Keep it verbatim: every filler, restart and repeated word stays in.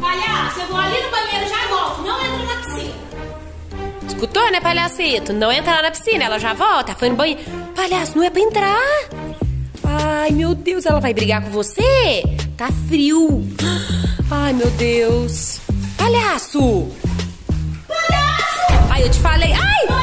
Palhaço, eu vou ali no banheiro e já volto. Não entra na piscina. Escutou, né, palhacito? Não entrar na piscina, ela já volta. Foi no banheiro. Palhaço, não é pra entrar. Ai, meu Deus, ela vai brigar com você? Tá frio. Ai, meu Deus. Palhaço! Palhaço! Ai, eu te falei. Ai!